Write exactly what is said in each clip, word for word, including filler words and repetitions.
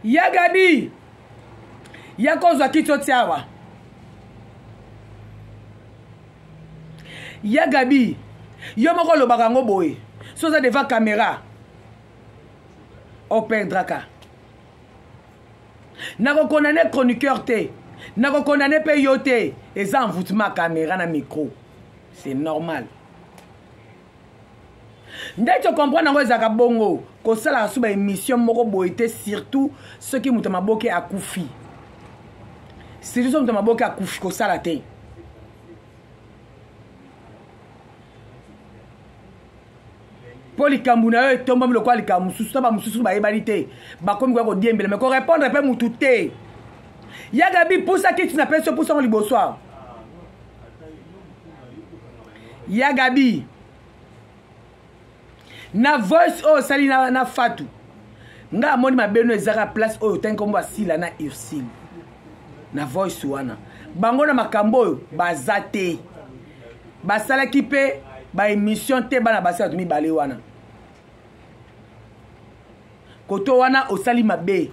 Ya Gabi ya kozwa kito tiawa ya Gabi yo moko lobaka ngo boye soza devant caméra on perdra ka nako condamner chroniqueur te nako condamner pe yo te eza envoûtement caméra na micro c'est normal ndé tu comprends nango ezaka bongo ko sala suba émission moko boye te surtout ceux qui muta maboke akufi surtout ceux muta maboke akufi ko sala te pour likambu na yo etomba milo kwa likambu mususu ba mususu ba yebalite ba komi kwa ko diembele mais ko répondre pe mutu te ya Gabi pour ça que tu n'appelles ça pour ça li bonsoir ya Gabi na voice o sali na, na fatu nga moni mabeno ezaka place oyo tankombo asila na Ursile na voice wana bango na makambo oyo bazate basala kipe ba émission te bana basala tumi balé wana koto wana osali mabe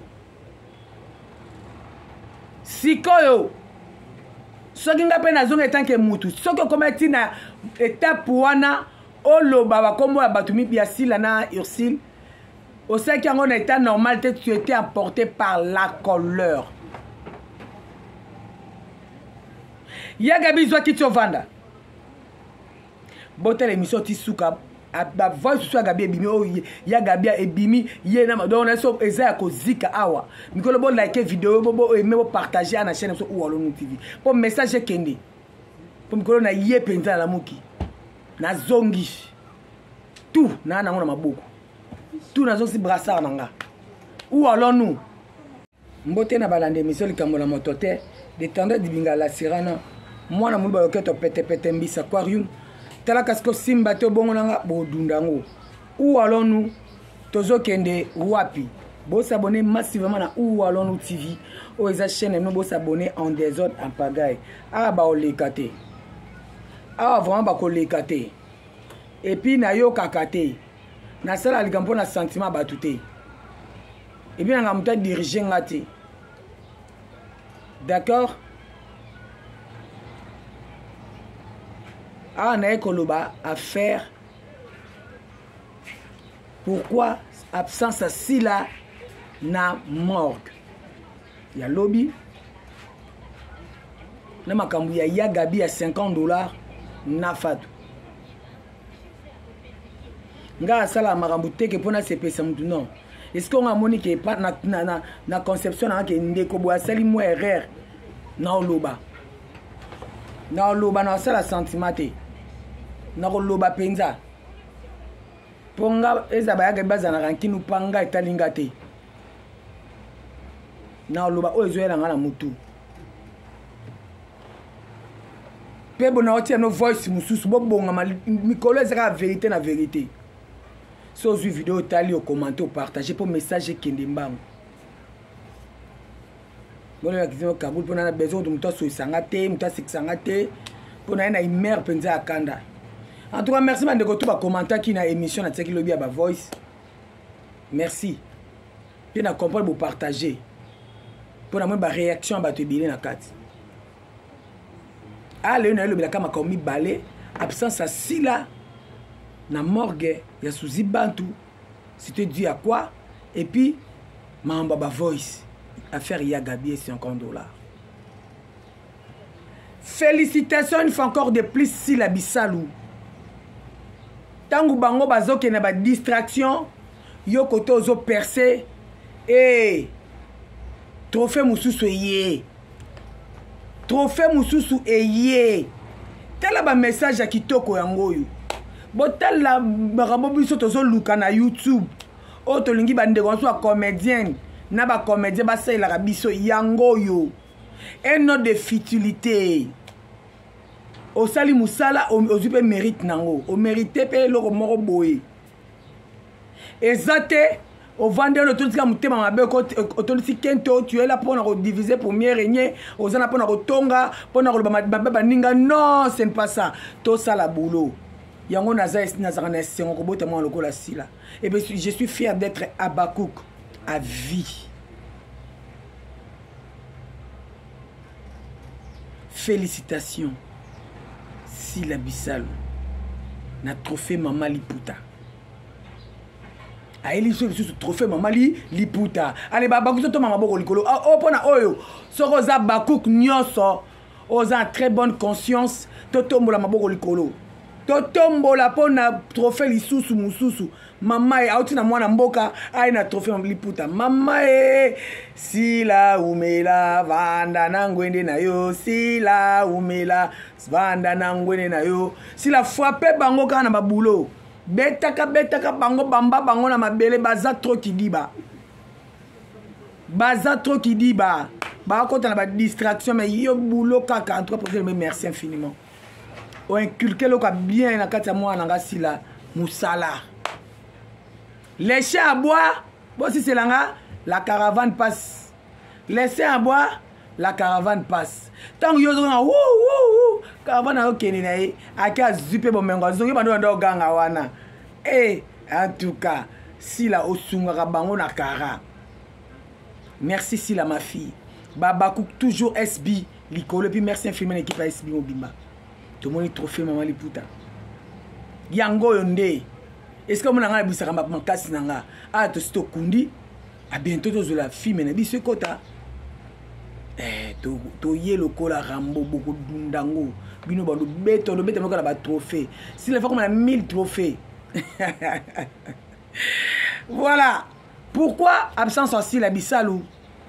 sikoyo soki nga pe nazonga etanke mutu soki okomati na étape wana oloba bakombo ya batumi biasila na Ursile osaki yango na état normal te tu étais emporté par la colère ya Gabi zwaki tovanda bote l'émission ti suka ba voice sur Gabi ebimi o ya Gabi ebimi ye na donc na so eza ko zika awa mikolo bo like vidéo bo bo aimer bo partager na chaîne so Oualonu T V pour message kende pour mikolo na ye penza la muki na zongi tout na na ngona maboko tout na zosi brassard nanga Oualonu mbote na balande émission likambo la motote de tendre dibinga la sirana mwana mulu ba yoketo pete pete mbisa aquarium tala kasko simba te bongo nanga bodundango Oualonu tozo kende wapi bo s'abonner massivement na Oualonu T V o eza chaîne no bo s'abonner en désordre en pagaille ah ba olekate ah vraiment ba kolekate et puis na yo kakate na sala likampo na sentiment batute et puis nga muta diriger ngati d'accord ah na ekoloba à faire pourquoi absence sila na morgue ya lobby na makambu ya ya Gabi ya cinquante dollars na fatu nga sala makambu teke pona sepesa mutu non est-ce qu'on a moni ke pas na na na, na conception na ke ndeko bo asali mo erreur na oloba na oloba na sala sentiment te na oloba penza ponga eza ba ya baza na rankinu panga etalinga te na oloba o ezoela ngana mutu pebo na otia no voice mususu bo bonga mikolo ezaka vérité na vérité so zu vidéo tali au commenter au partager pour message kende mbango bon la question kabul pona na besoin de muto so isanga te muto sikisanga te pona na imer penza akanda. En tout cas merci bande ko to ba commenter ki na émission na tseki lobi ya ba voice merci puis na comprendre pour partager pour na mo ba réaction ba to bilé na kati ale na lobi la kama komi balé absence asila na morgue ya Suzy Bantu c'était dû à quoi et puis mamba ba voice affaire ya Gabi et cinquante dollars. Félicitations une fois encore de plus si la bisalou tangu bango bazoke na ba distraction yo koto ozo percer et trophée mususu eye trophée mususu eye tala ba message ya kitoko yango yo botala makambo biso tozo luka na YouTube o tolingi bande ko so comédienne na ba comédien ba sala ka biso yango yo un nom de futilité o sali musala o zupe mérite nango o mérité pe loko moko boye ezate o vendre le tout ka mutema mabe ko otolisi kento tu es là pour na diviser pour mieux régner ozana pour na tonga pour na ba ba ninga non c'est pas ça to sala boulot yango naza naza na sengo ko bota mo lokola sila et bien je suis fier d'être Abakouk à vie félicitations Sila Bissalo na trophée Mama Liputa. Aeli so le trophée Mama Liputa. Allez baba kuto mama boko likolo. Oh pona oyo. Soko za bakuk nyoso. Oza très bonne conscience. Totombola maboko likolo. Totombola pona trophée lisusu mususu. Mama e auti na mwana mboka ai na trophée Mama Liputa. Mama e Sila umela vanda na ngwende na yo. Sila umela vanda na ngwende na yo. Sila frappe bango kana na babulo. Betaka betaka bango bamba bango na mabele baza trop kidiba. Baza trop kidiba. Ba kota na ba distraction mais yo boulot kaka en tout cas pour me merci infiniment. O inculquer lo ka bien na kati ya moi na ngasi la musala. Laissez à boire, bon si c'est là la caravane passe. Laissez à boire, la caravane passe. Tant que yo zo na wou wou caravane na okeni na ye aka zupe bomengo zo bando ndo ganga wana. Eh en tout cas si la osunga bango na kara. Merci si la ma fille. Baba Cook toujours S B Licolo puis merci infiniment l'équipe à S B Mobimba. Tout le monde est trophée Mama Liputa. Yango yonde. Est-ce que mon anga busaka ma kasi nanga ah to sto kundi à bientôt to la fille mais na biso kota. Eh to to yelo kola rambo beaucoup dundango bino bando beto lo beto na ba trophée. Si la fois comme on a mille trophées. Voilà. Pourquoi absence aussi la Bissalo?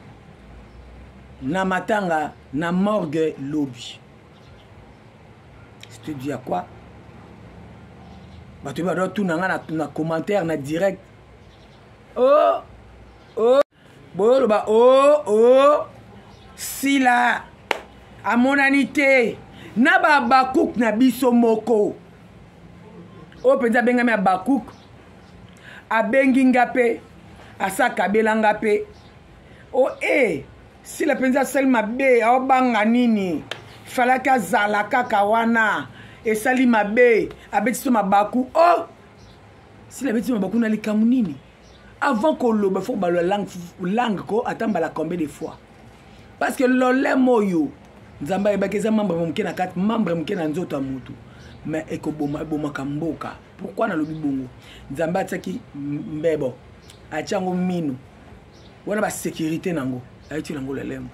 Na matanga na morgue lobby. Je te dis à quoi? Bah tu vas tout na na commentaire na direct. Oh oh bon bah oh oh Sila à mon anité na ba bakuk na biso moko. O penza benga me bakuk a bengi ngape asaka belanga pe. Oh eh si la penza selma be a banga nini falaka zala kaka wana et sali mabe abetiso mabaku oh si la betiso mabaku na likamu nini avant qu'on le faut ba la langue langue ko atamba la combien de fois parce que lolé moyo nzamba ebakeza membre mumke na quatre membre mumke na nzoto amutu mais eko boma boma kamboka pourquoi na lobi bongo nzamba ataki mbebo achango minu wana ba sécurité nango aiti nango lelemo.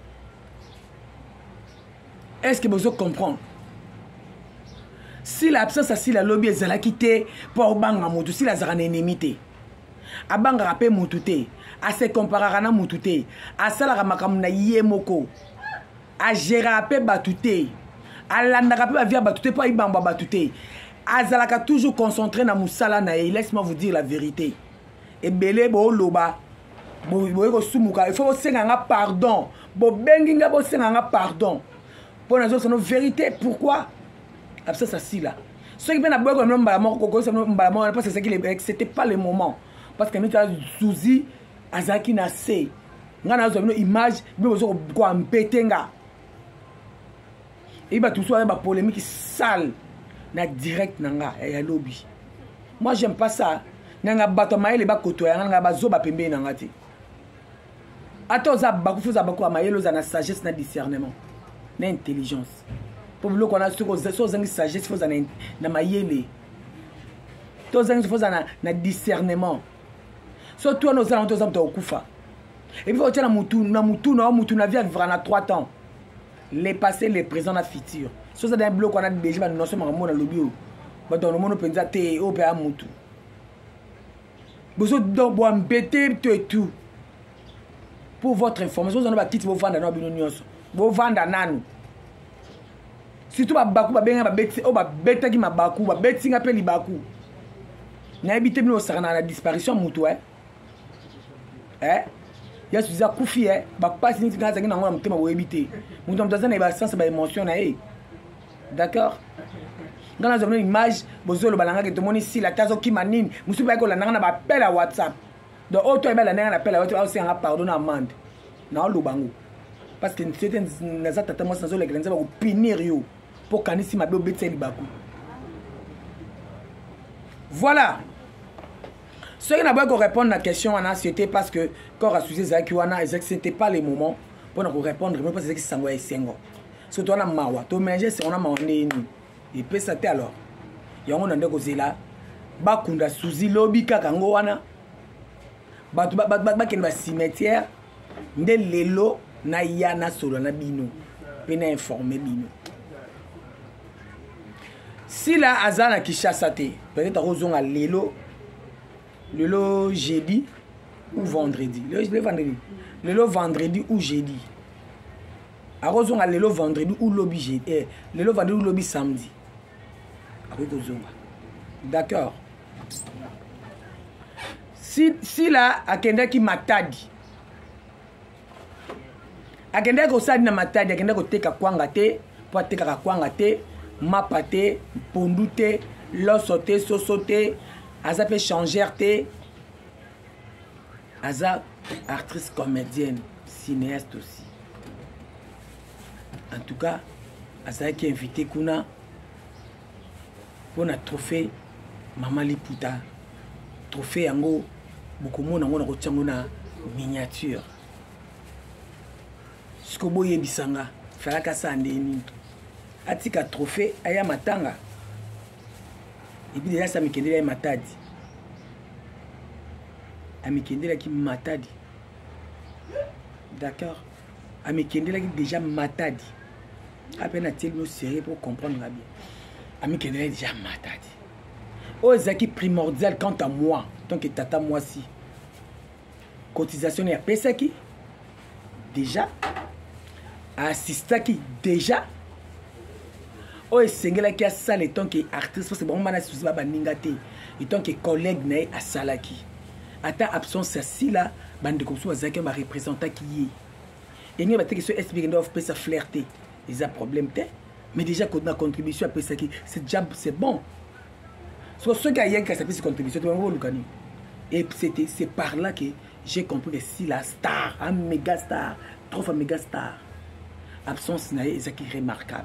Est-ce que vous comprenez? Si l'absence si la lobby est la quitter pour banga mutu si la zara ennemi a banga rapé mutute a se comparer na mutute a sala makamna yemoko a gérer rapé batute a landa rapé via batute pas ibamba batute a zalaka toujours concentré na musala na et laisse-moi vous dire la vérité et belé bo loba bo bo sumuka il faut senga pardon bo benginga bo senga pardon. Pour nous autres, c'est notre vérité. Pourquoi? Ça, ça, si là. Ceux qui viennent à boire comme l'homme balamor, parce que c'était pas le moment. Parce que nous avons Zuzi, Azaki Nassé. Nous avons une image, nous avons quoi pétenga. Et il va tout ça, il y a une polémique sale. Na direct nanga, il y a lobby. Moi, j'aime pas ça. Nanga batoma, il y a koto, il y a bazo pembe nanga ti. Attends, ça bakou, faut ça bakou amaye, ça na sagesse, na discernement. L'intelligence. Pour le qu'on a sur aux sagesse, faut en na mayele. Tous ans faut en na discernement. Surtout nos alentours de Okufa. Et puis faut dire na mutu na mutu na mutu na vie vivre na trois ans. Les passés, les présents, na futur. So ça dans bloc on a déjà nous sommes en mona lobio. Ba dans le monde penza te o pe amutu. Bozo do bo ambete tout. Pour votre information, on va quitter vos vendre dans binonios. Bo vanda nanu surtout ba baku ba benga ba beti o ba betaki ma baku ba beti nga pe li baku na ebite bino sarana na disparition mutu eh eh ya suza kufi eh ba passe ni nga zangi na ngona mutema bo ebite mutu mtaza na ba sens ba émotion na eh d'accord ngana zo une image bozolo balanga ke tomoni si la tazo ki manini musu ba ko la ngana ba appel à WhatsApp donc auto e ba la ngana appel à WhatsApp aussi nga pardon amende na lo bango. Parce que certains les attaques moi sans les grands va punir yo pour kanisi mabe obetsa libaku. Voilà. Ce qui n'a pas répondre à la question c'était parce que quand a sujet Zaki wana c'était pas le moment pour nous répondre mais parce que ça va sengo. surtout on a mawa to mélanger c'est on a mawa ndeni et peut ça alors yango na ndeko zela ba kunda suzi lobi kaka ngo wana ba ba ba kende ba cimetière nde lelo na yana solo na bino pe na informer bino si la azana Kinshasa te peut-être ozonga lelo lelo jeudi ou vendredi le vendredi lelo vendredi ou jeudi arozonga lelo vendredi ou lobi jeudi eh, lelo vendredi ou lobi samedi akozonga d'accord si si la akendaki matadi akendaki osali na matadi akendaki koteka kwanga te po atekaka kwanga te mapa te pondu te loso te soso te aza pe changère te aza actrice comédienne cinéaste aussi en tout cas azalaki invité kuna pona trophée Mama Liputa trophée yango bokomona ngo na kotyango na miniature siko boye bisanga falaka sandeni atika trophée aya matanga et puis déjà ça mikendela ya matadi amikendela ki matadi d'accord amikendela ki déjà matadi à peine a-t-il nous sérieux pour comprendre bien amikendela déjà matadi oh zaki primordial quant à moi tant que tata moi si cotisation ya pesa ki déjà assista ki déjà oh sengela ki asala tant que artiste parce que bon mana susi ba baninga te et tant que collègue na asalaki ata absence ya sila bande comme ça zaki ba représenter ki yi et ni ba te que ce S B doit pesa flirter ils a problème te mais déjà quand na contribution à pesa ki c'est déjà c'est bon soit ce gars qui a sa petite contribution et c'était c'est par là que j'ai compris que si la star un méga star trop un méga star absence na est qui remarquable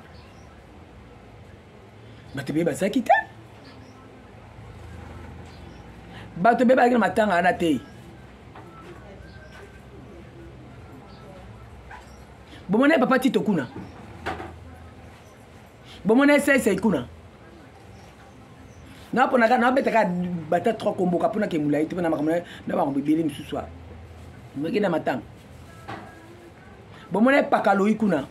bato beba ça qui te bato beba ki matanga ana te bomone papa tito kuna bomone sai sai kuna na pona ka na betaka bata trois combo ka pona ke mulai te na makamona na ba ngobele msuswa mweke na matanga bomone pakalo ikuna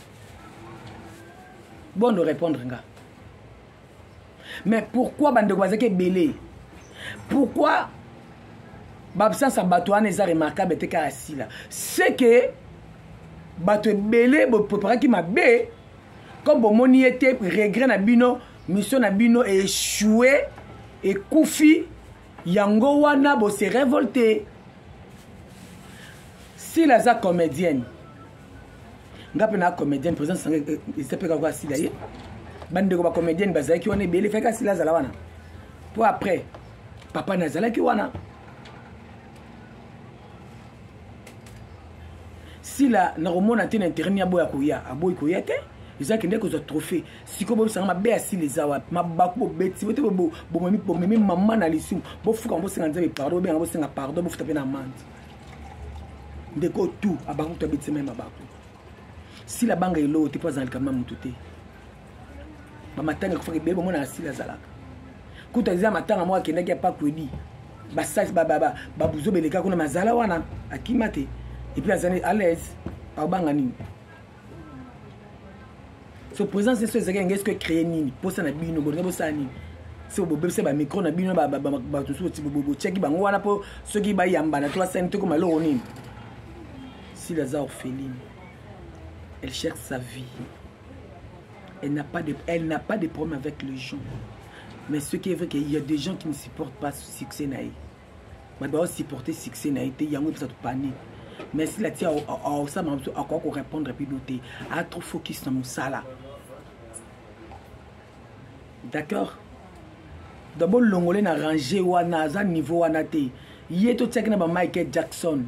bon de répondre nga mais pourquoi bande kwazeke belé pourquoi babsance à bato ane za remarquable te ka asila c'est que bato belé bo préparer ki mabe comme bomoni était regret na bino mission na bino échoué et koufi yango wana bo se révolté si la za comédienne ngape na comédienne présence sanga il s'appelle quoi si là bande ko ba comédienne bazaki wana belé fait ka si la za wana pour après papa nazala ki wana si la na romona tena intérêt ni aboya koya aboy koya te ils ont qu'un des trophées si comme ça m'a bien assis les awa ma bako beti bote bo bo memi bo memi maman na lisu bo fuka bo senga nzebe pardon bien bo senga pardon bo futa pe na mande ndeko tout abako to beti même abako si la banga elo te pas dans le kama mututé ba matanga ko fa be bo mona assis la zalaka kuta za matanga moi kenda ki pa kwedi ba sa ba ba ba buzo beleka kuna mazala wana akimate et puis azane à l'aise pa banga nini so présence c'est ce que est-ce que créer nini pour ça na bino bo ngabo sa nini so bo bebse ba micro na bino ba ba ba tout so bo bo check ba ngwana po so ki ba yamba na toi sente comme malo nini si la orpheline elle cherche sa vie elle n'a pas de elle n'a pas de problème avec les gens mais ce qui est vrai qu'il y a des gens qui ne supportent pas ce succès naï mais doit supporter succès naï te yango pour ça te panique mais si la tia au ça m'a encore qu'on répondre et puis doter a trop focus sur mon sala d'accord d'abord l'ongolais n'a rangé wana za niveau wana te yeto check na ba Michael Jackson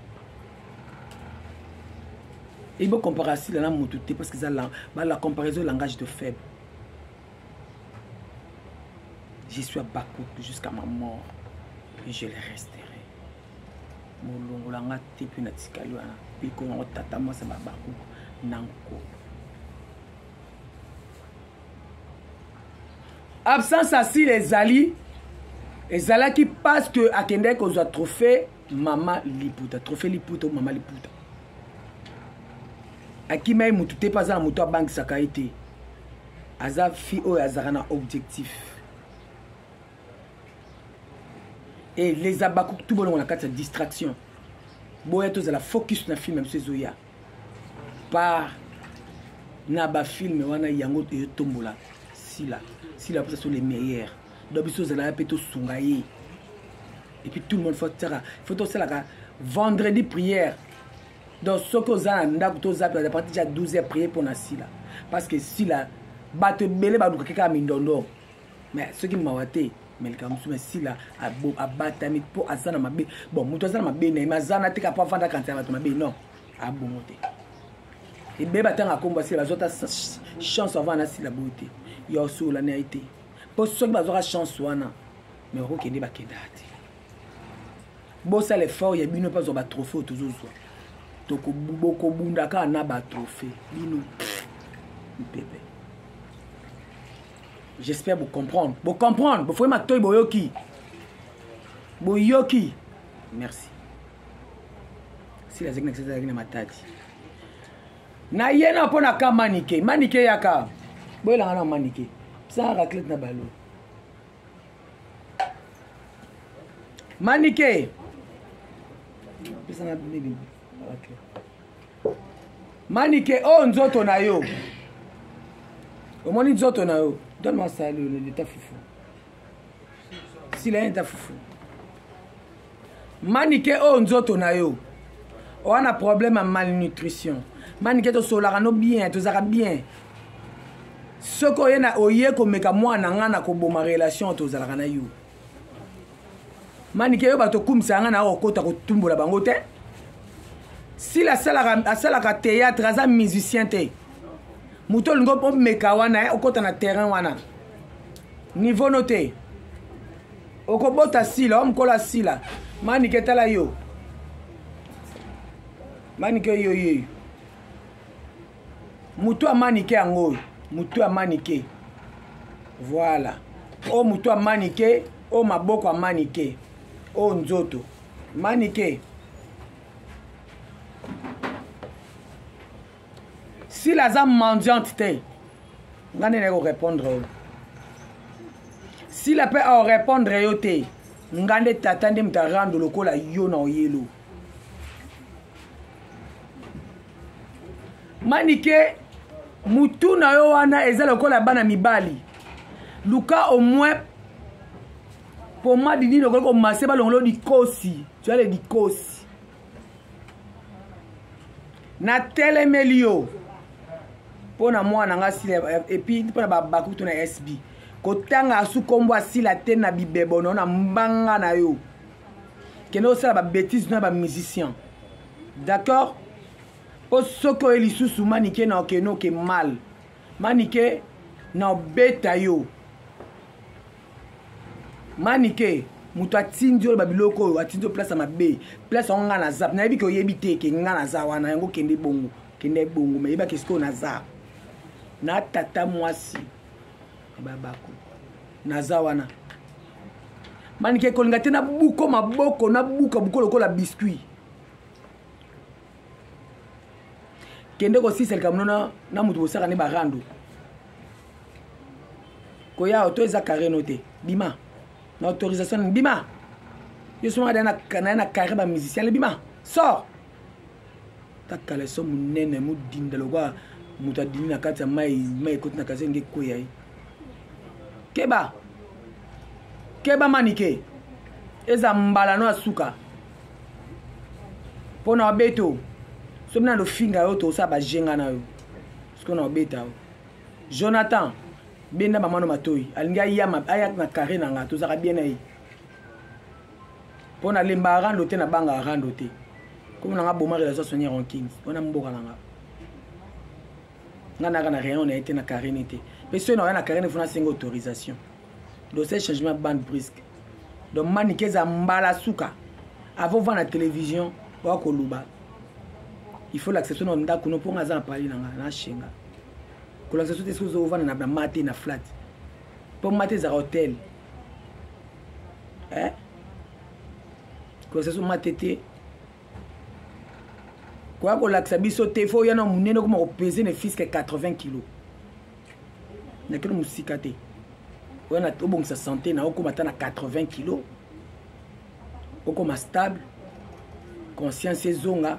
et bon comparer si la moto te parce que ça la la comparaison langage de faible je suis à Bakou jusqu'à ma mort et je le resterai molongo langa te pe na tikali wana pe ko tata moi ça ba Bakou nanko absence asile ezali ezalaki parce que akendeki kozwa trophée mama liputa trophée liputa ou mama liputa akimai mutu te mpe aza na moto abangisaka ye te aza fi oyo azalaka na objectif et les abaku tout bolongo na kati ya distraction boya tozala focus na film mosu ezoya par na bafilme wana yango eyotombola sila sila mposa so les meilleurs donc biso ozalaka mpe tosunga ye et puis tout le monde faut faut tosalaka vendredi prière donc soki oza na ndako tozapi à partir ya douze heures prier mpona sila parce que sila bato ebele baluka kaka mindondo mais soki mawa te melika mosusu mais sila abatami mpo aza na mabe bon moto aza na mabe na ye mais aza na teka mpo avanda kanti ya bato mabe non abongo te ebele batanga akombo asila bazwata chance avant na sila boye te yo osola na ye te mpo soki bazwaka chance wana mais okokende bakendaka te bosala effort ya bino mpe azwa batrophée oyo tozozwa bokobundaka na batrophée bino mpepe. J'espère vous comprendre. Vous comprendre. Vous faites ma toy boyoki. Boyoki. Merci. Si la zegna c'est na matati. Na yena pona ka manike. Manike yaka. Boyela na manike. Ça raclette na balo. Manike. Pesa na bibi. OK. Manike oh nzoto na yo. Omoni nzoto na yo. Donne-moi ça, l'état foufou. S'il a un état foufou. Manike o nzoto na yo. On a un problème à malnutrition. Manike to solara no bien, to zara bien. Soko yena oye ko meka mwana ngana ko boma relation to zara na yo. Manike yo bato kumsa ngana o kota ko tumbola bango te. Si la sala a sala ka théâtre aza musicien te. Muto lingo po meka wana okota na terrain wana niveau noté okobota sila omkola sila manike tala yo manike yo yo muto a manike yango muto a manike voilà o muto a manike o maboko a manike o nzoto manike. Si la zame mendiante te, ngane ne répondre. Si la paix a répondre yo te, ngane tatande mta rando lokola yo na oyelo. Manike mutu na yo wana eza lokola bana mibali. Luka au moins pour moi dini lokola ko maseba longolo di kosi, tu as le di kosi. Na telemelio. Pona mwana nga sila et puis pona ba bakutu na S B kotanga asu kombo asila te na bibebo na mbanga na yo keno sala ba bêtise na ba musicien d'accord po soko elisusu manike na okeno ke mal manike na beta yo manike mutu atindi yo ba biloko atindi yo place mabe place nga na zap na yebi ko yebi te ke nga na za wana yango kende bongo kende bongo me yeba kesko na za na tata mwasi babako naza wana manike kolinga te na buko maboko na buka buko lokola biscuit kende ko sisel kamnona na mutu bosaka ne barando koya auto eza carré noté bima na autorisation bima yo soma na na na carré ba musicien le bima sort ta kale so munene mu dindalo kwa muta dini na kati ya mai mai koti na kazi nge koya yi keba keba manike eza mbala no asuka pona obeto so mna lo finga yo to sa ba jenga na yo sko na obeta Jonathan benda mamano matoi alinga yama aya na carré na nga to za bien na yi pona lemba rando te na banga rando te comme na nga boma relation sonia ranking ona mboka na nga ngana kana rien on a été na carré nité mais ceux na na carré ne fona singa autorisation donc c'est changement bande brusque donc manike za mbala suka avant voir la télévision wa koluba il faut l'accepter na ndako no ponga za pali na nga na shinga ko l'accepter ce que zo vana na mate na flat Pour mater za hôtel. Hein? Quoi ça sur matete? Quoi qu'on l'axe biso te faut y en a mon nez comme peser ne fils que quatre-vingts kilos. N'a que nous cicaté. On a tout bon sa santé na oko matana quatre-vingts kilos. Oko ma stable. Conscience zonga.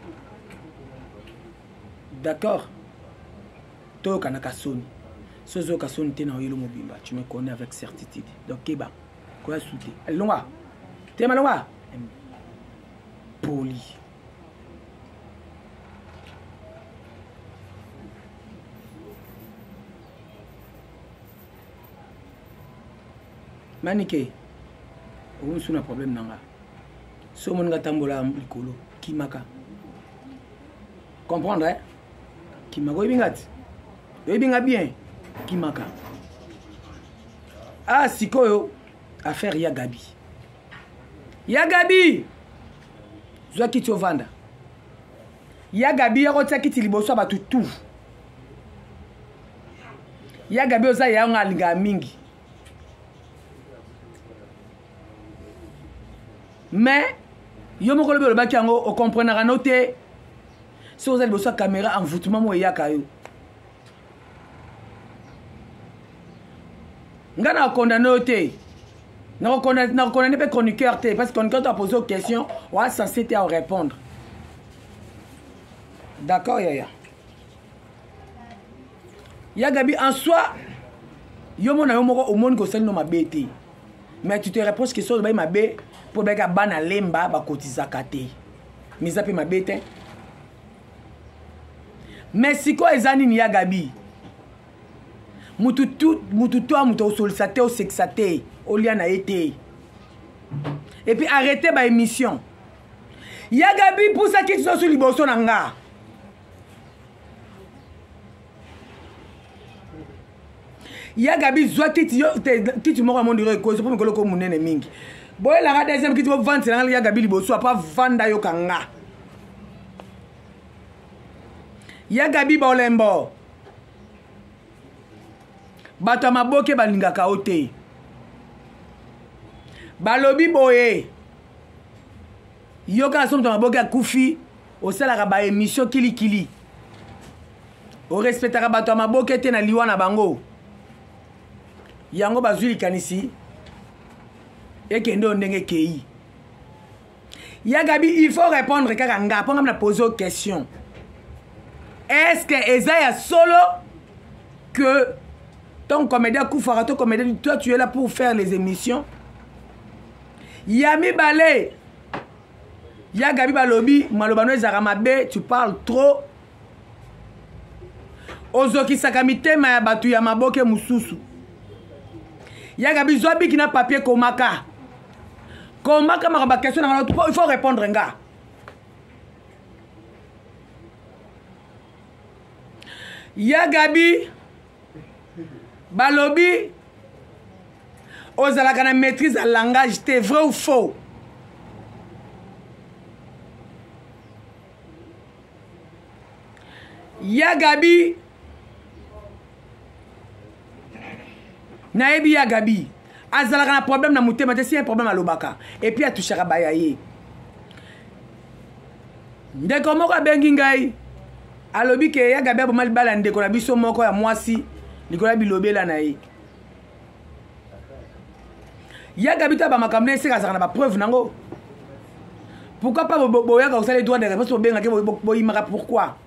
D'accord. Toi kanaka soni. Sozo kasoni te na yelo mobimba. Tu me connais avec certitude. Donc keba. Quoi souté. Allez longa. T'es malonga. Poli. Manike. On a un problème nanga. So mon gatambola likolo kimaka. Comprendre hein? Kimako ibingati. Ibinga bien. Kimaka. Ah sikoyo affaire ya Gabi. Ya Gabi. Zwa kiti ovanda. Ya Gabi ya kotia kiti liboso ba tutu. Ya Gabi oza ya nga linga mingi. Mais yo moko lobe lobaki yango o comprendre noté. Si vous avez besoin de caméra envoûtement mo yaka yo. Ngana condamné oté. Na condamné na condamné pas chroniqueur té parce que quand on a posé une question, on a censé te répondre. D'accord yaya. Ya Gabi en soi yo mona yo moko au monde ko sel no mabete. Mais tu te reproches que ça ba mabe pour beka bana lemba ba kotiza kate. Misa pe mabete. Mais si quoi ezani ni ya Gabi. Mutu tout mutu toi mutu sollicité au sexaté au lien na été. Et puis arrêtez ba émission. Ya Gabi pour ça qui sont sur liboso nanga. Ya Gabi zwa kiti yo kiti moko mon dire ko so pour me ko munene mingi. Boy la deuxième kiti bo vendre na ya Gabi liboso pas vanda yo kanga. Ya Gabi ba olembo. Bato maboke balingaka ote. Balobi boye. Yo ka somme maboke akufi o sala ba émission kili kili. O respectera bato maboke te na liwa na bango. Yango bazuli kanisi ekendo ndenge kei. Ya Gabi il faut répondre kaka nga pour me poser une question. Est-ce que Ezaya solo que ton comédien Koufara, ton comédien, toi tu es là pour faire les émissions? Yami Balé, Ya Gabi Balobi, Malobano Ezaramabe, tu parles trop. Ozoki Sakamite ma batu ya maboke mususu. Ya Gabi Zobi qui n'a papier komaka. Komaka ma question il faut répondre nga. Ya Gabi Balobi ozalaka na maîtrise à langage, t'es vrai ou faux? Ya Gabi Naebi Ya Gabi azalaka na problème na mutema te si un problème à lobaka et puis a touché rabaya ye ndeko moko bengi ngai alobi ke Ya Gabi abomali bala ndeko na biso moko ya mwasi likola bilobela na ye. Ya Gabi ta ba makamne eseka zaka na ba preuve nango. Pourquoi pas boya ka osala droit de réponse au benga ke boyimaka pourquoi?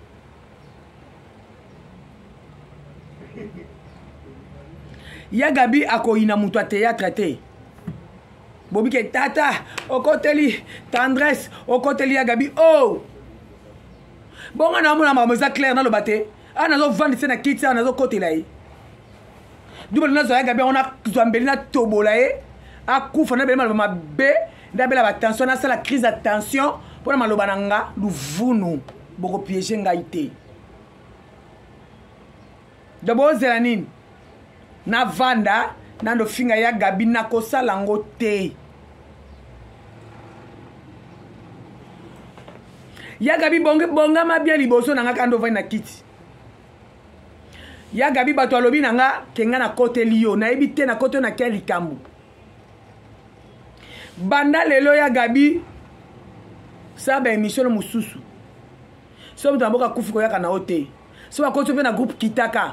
Ya Gabi akoyina mutu a théâtre te. Bobi ke tata okoteli tendresse okoteli Ya Gabi oh. Bonga na mona mamoza clair na lobate. Ana zo vandi sena kiti ana zo kotela yi. Double na zo Ya Gabi on a zambeli na tobola ye. Akufa na bema mabe ndabela ba tension na sala crise de tension pour na maloba nanga luvunu boko piéger ngai te. Dabo zelanine na vanda na ndo finga Ya Gabi na kosala ngo te. Ya Gabi bonga bonga ma bien liboso nanga kando vandi na kiti. ya Gabi bato alobi nanga kenga na kote liyo na ebi te na kote na keli kambu banda lelo ya Gabi ça ba émission mususu so mtu amboka kufi ko yaka na hote so ba kote pe na groupe Kitaka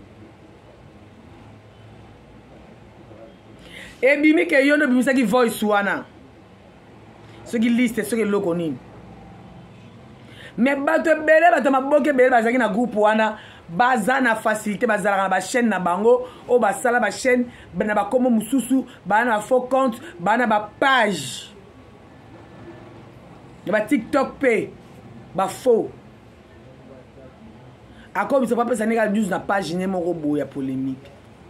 ebimi ke yondo bimisa ki voice wana so ki liste so ki loko nini mais bato bele bato maboke bele bazaki na groupe wana baza na facilité bazala na ba chaîne na bango o basala ba chaîne na ba komo mususu ba na faux compte ba na ba page ba TikTok pe ba faux ako bisa papa sanika news na page ne moko boya polémique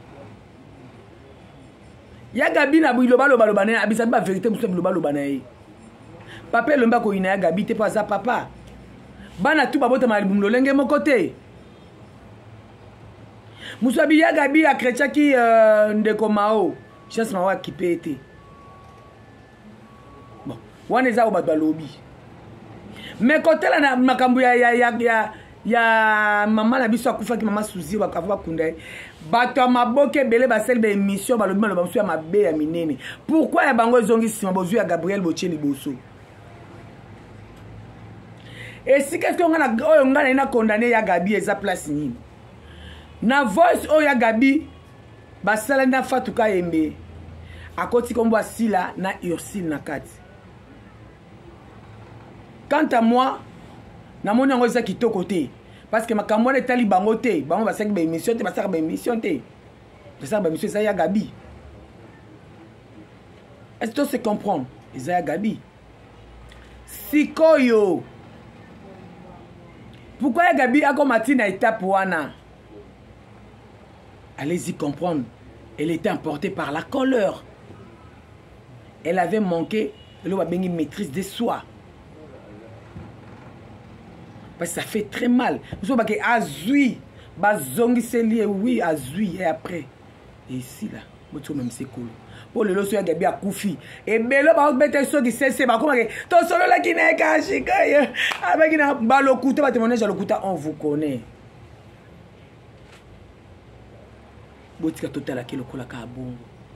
ya Gabi na builo balo balo bana abisa ba vérité musu builo balo bana yi papa lomba ko ina ya Gabi te pas ça papa bana tu babota malibum lolenge moko te musabi ya Gabi a chrétien qui euh, ndeko mao chance mawa kipete bon wana za oba balobi mais côté la na makambu ya ya ya ya, ya mama na biso akufa ki mama Suzy bakafa kunda bato maboke bele basel be émission balobi baloba musu ya mabe ya minene pourquoi ya bango zongi sima bozu ya Gabriel Bocheli boso et si qu'est-ce qu'on a oyo ngana ina condamné ya Gabi eza place nini na voice oya Gabi basala na fatuka yembe akoti kombo asila na Ursine na kati quant à moi na moni yango eza kitoko te parce que makambo na tali bango te bango basaki ba émission te basaka ba émission te basaka ba émission ça ya Gabi est-ce que tu sais comprendre eza ya Gabi sikoyo pourquoi ya Gabi a komati na étape wana allez-y comprendre. Elle était emportée par la colère. Elle avait manqué une maîtrise de soi. Parce que ça fait très mal. Vous savez que Azui, Bazongi Seli, oui, Azui, et après. Et ici, là, vous même c'est cool. Pour le lot, il y a Gabi à Koufi. Et Belo, bah, vous mettez ça qui c'est, c'est, bah, comment que, ton solo là qui n'est qu'à Chicago, avec une balle au couteau, bah, témoignage à l'Okuta, on vous connaît. Botika total à quel okola ka bongo.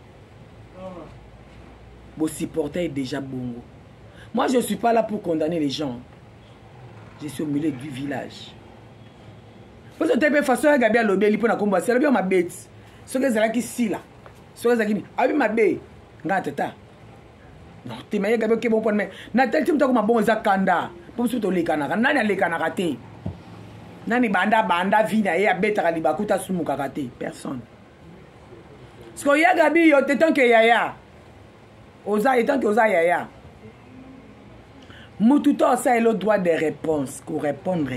Vos supporters est déjà bongo. Moi je ne suis pas là pour condamner les gens. Je suis au milieu du village. Parce que tu façon à Gabi Alobi li pona kombo c'est bien ma bête. Ce que zala ki si là. Ce que zaki abi ma bé. Nga tata. Non, te maye Gabi ke bon point mais na tel tim to ko ma bon za kanda. Pour surtout les kanaka. Nani les kanaka te. Nani banda banda vina e abeta libakuta sumu kakate. Personne. Parce que ya Gabi yo te tant que yaya. Oza et tant que oza yaya. Mututo ça est le droit de réponse qu'on répondre.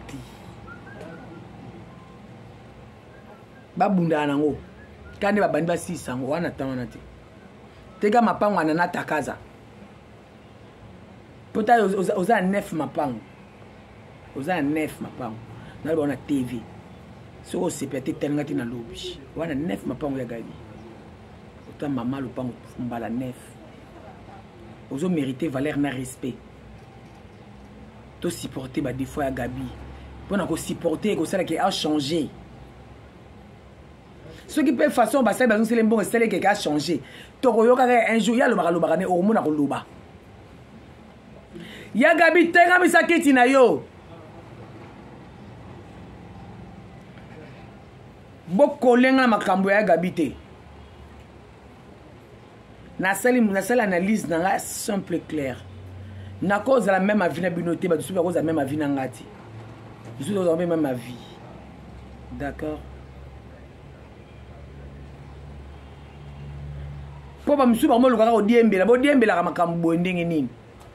Babunda nango. Kande babandi ba six ngo wana tawana te. Tega mapango na takaza. Pota oza oza neuf mapango. Oza neuf mapango. Na bona T V. Soko sepete telengati na lobby. Wana neuf mapango ya Gabi. Autant maman le pango mbala neuf. Ozo mériter valeur na respect. To supporter ba des fois ya Gabi. Pona ko supporter ko sala qui a changé. Ce qui peut façon ba ça ba c'est le bon c'est qui a changé. To ko yoka un jour ya lo ba lo ba ne o mona ko loba. Ya Gabi tenga misaketi na yo. Boko lenga makambo ya Gabi te. Na sali na sali analyse na simple clair. Na cause la même avis na binoté ba souba cause la même avis na ngati. Nous sommes dans même avis. D'accord. Po ba msuba mo lokaka odiembe la bo diembe la makambo ndenge nini.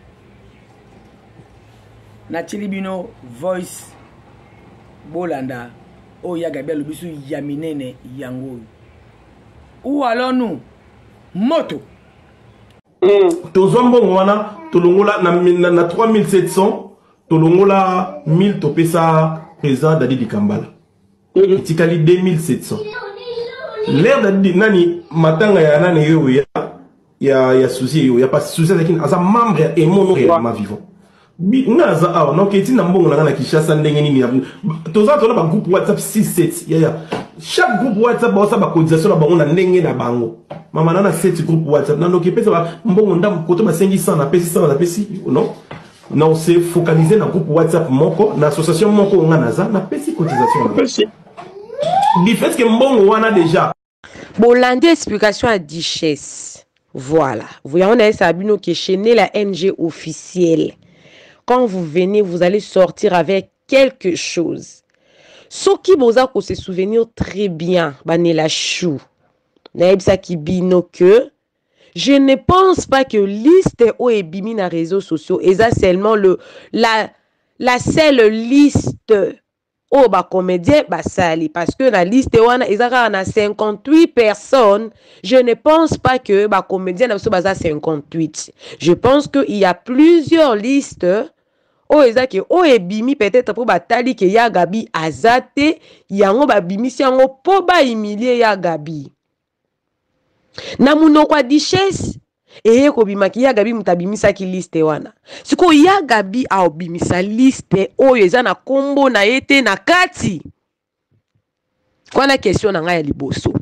Na Chilibino voice Bolanda. Oh ya Gabi Alobisu ya minene yango. Ou allons-nous moto. Tozombo wana tolongola na, na trois mille sept cents tolongola mille topesa président Dadi Dikambala. Itikali deux mille sept cents. L'air Dadi nani matanga ya nani yo ya ya ya Suzy yo ya pas Suzy lakini asa membre et mon réellement vivant. Naza awa donc eti na mbongo na Kinshasa ndenge nini toza tola ba groupe WhatsApp six sept ya ya chaque groupe WhatsApp ba ba cotisation na bango na ndenge na bango mama na sept groupe WhatsApp na donc pesa ba mbongo ndam koto ba cinq cents na pesi cent na pesi non na on s'est focalisé na groupe WhatsApp moko na association moko nga naza na pesi cotisation na pesi du fait que mbongo wana déjà Bolandi explication à Duchesse. Voilà. Voyons, on a Sabino qui est chez la N G officielle. Quand vous venez, vous allez sortir avec quelque chose. Ce qui vous a se souvenir très bien, Banela Chou. Naïbsa qui bino que je ne pense pas que liste ou ebimi na réseaux sociaux et ça seulement le la la seule liste oh bah comédien bah sali parce que la liste wana ezaka na cinquante-huit personnes. Je ne pense pas que bah comédien na so baza cinquante-huit. Je pense que il y a plusieurs listes oh ezaki oh ebimi peut-être pour batali que ya Gabi azate yango ba bimisi yango po ba humilier ya Gabi. Na munoko a Duchesse eye ko bimaki ya Gabi mutabimisa ki liste wana. Siko ya Gabi a obimisa liste oyo eza na kombo na ete na kati. Kwa na question na nga ya liboso.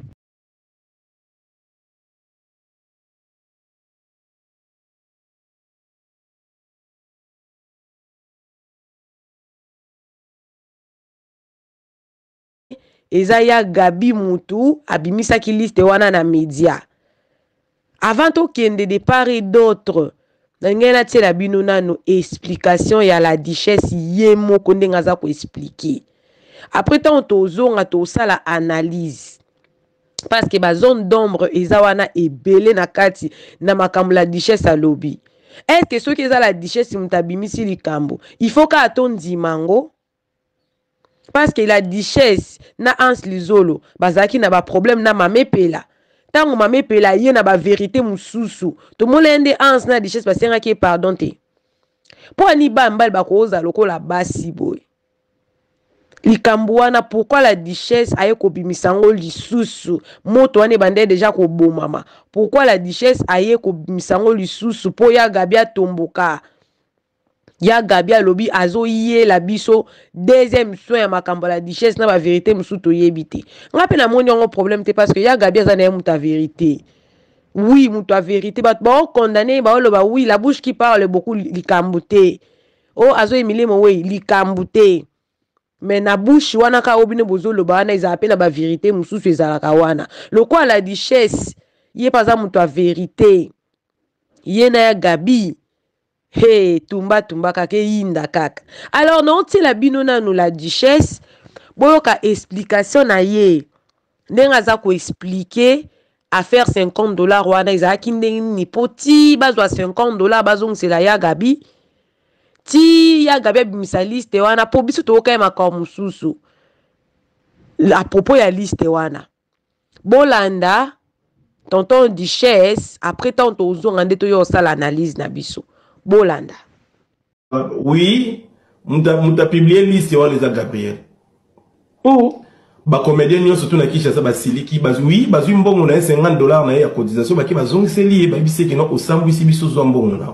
Eza ya Gabi mutu abimisa ki liste wana na media. Avant to kende de part et d'autre, ngena tela bino nano explication ya la Duchesse yemo konde ngaza ko expliquer. Après tant tozonga to sala analyse. Parce que ba zone d'ombre eza wana ebele na kati na makambo la Duchesse a lobby. Est-ce que ce qui est la Duchesse mutabimisi likambo, il faut ka atondi mango? Parce que la Duchesse na Hans Lizolo bazaki na ba problème na mamepela. Tango mamepela ye na ba vérité mususu. To molende Hans na Duchesse basenga ki pardon te. Po ani ba mbal ba koza lokola basi boy. Likambo wana pourquoi la Duchesse aye ko bimisango lisusu moto ane bande déjà ko bomama. Pourquoi la Duchesse aye ko bimisango lisusu po ya Gabi tomboka. Ya Gabi lobi azo yé la biso deuxième soin ya makambo la Duchesse na ba vérité musuto yebite. Nga pe na moni ngo problème te parce que ya Gabi za na muta vérité. Oui, muta vérité bat ba condamné ba lo ba oui la bouche qui parle beaucoup likambo te. Oh azo emile mo oui likambo te. Mais na bouche wana ka obine bozo lo ba na iza pe na ba vérité mususu ezala ka wana. Le quoi la Duchesse yé pas za muta vérité. Yé na ya Gabi. Hey, tumba tumba kake yinda kaka. Alors non ti la binona nous la Duchesse boyoka explication na ye. Ndenga za ko expliquer à faire cinquante dollars wana izaki ndeni poti bazwa cinquante dollars bazong c'est la ya Gabi. Ti ya Gabi bimisa liste wana po biso to ka makao mususu. À propos ya liste wana. Bolanda tonton Duchesse après tant ozonga ndeto yo sala analyse na biso. Bolanda. Uh, oui, muta muta publier liste wa les Gabriel. Oh, ba comédien nyo surtout na Kinshasa ba siliki ba oui, ba zui mbongo na cinquante dollars na ya cotisation ba ki ba zongiseli ba biseki no osambu isi biso zo mbongo na.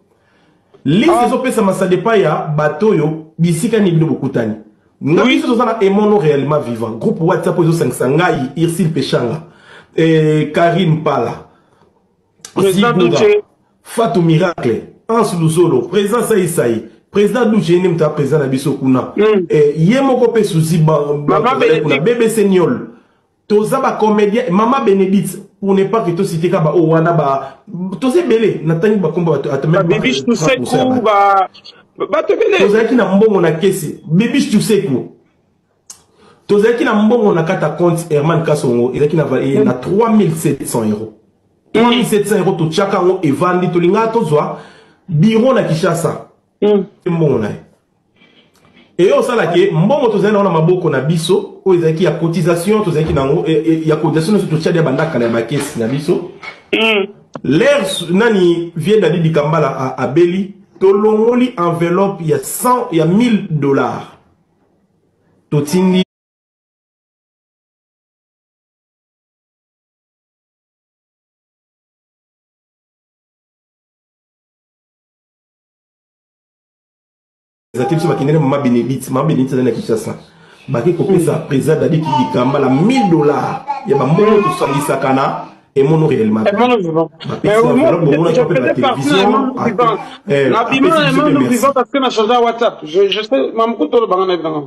Liste zo pesa masade pa ya batoyo bisika ni bino bokutani. Nga biso zo na emono réellement vivant. Groupe WhatsApp zo cinq cents ngai Irsil Pechanga. Eh Karine Pala. Président Douche Fatou Miracle. Hans Luzolo, président Saïsaï, président Doujéné, mta président Nabiso Kuna, Yemoko Pesouzi, bébé Seignol, Tozaba comédien, Maman Bénédicte, pour ne pas que tu cites Kaba Owana, ba, Tozé Belé, Nathalie Bakomba, Atamé, Bébiche Toussekou, ba, Batebele, Tozaki na mbongo na kesi, Bébiche Toussekou, Tozaki na mbongo na kata compte Herman Kassongo, il a na trois mille sept cents euros. trois mille sept cents euros, tout chacun et vandi, tout l'inga, Tozoa. Biro na Kinshasa. Mm. Mbongo na. Et au salake, mbongo tozali na maboko na biso, o ezaki ya cotisation, tozali na ngo ya cotisation sur tchadi banda kana makesi na biso. Mm. L'air nani vient d'aller di Kambala à Abeli, tolongoli enveloppe il y a cent, il y a mille dollars. Totindi présenté biso bakendele mama Bénédicte mama Bénédicte azali na Kinshasa baki kopesa président Dadi Kidikamba la mille dollars ya bamono tosangisaka na emono réellement emono vivant mais au moins je faisais partie de emono vivant na bima emono vivant parce que na changé WhatsApp je je sais mamuko tolo bangana bangana.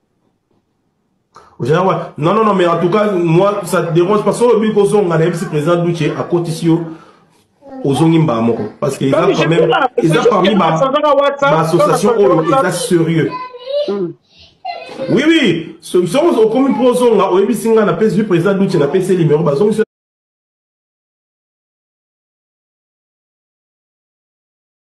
Non, non, non, mais en tout cas, moi, ça te dérange parce que le but on a le président Douché à Cotisio aux Zongimba Moko. Parce qu'ils ont quand même, ils ont parmi l'association ils sont sérieux. Oui, oui, ils sont au commun pro Zonga, au Ebisinga, on a le président Douché, on a le numéro,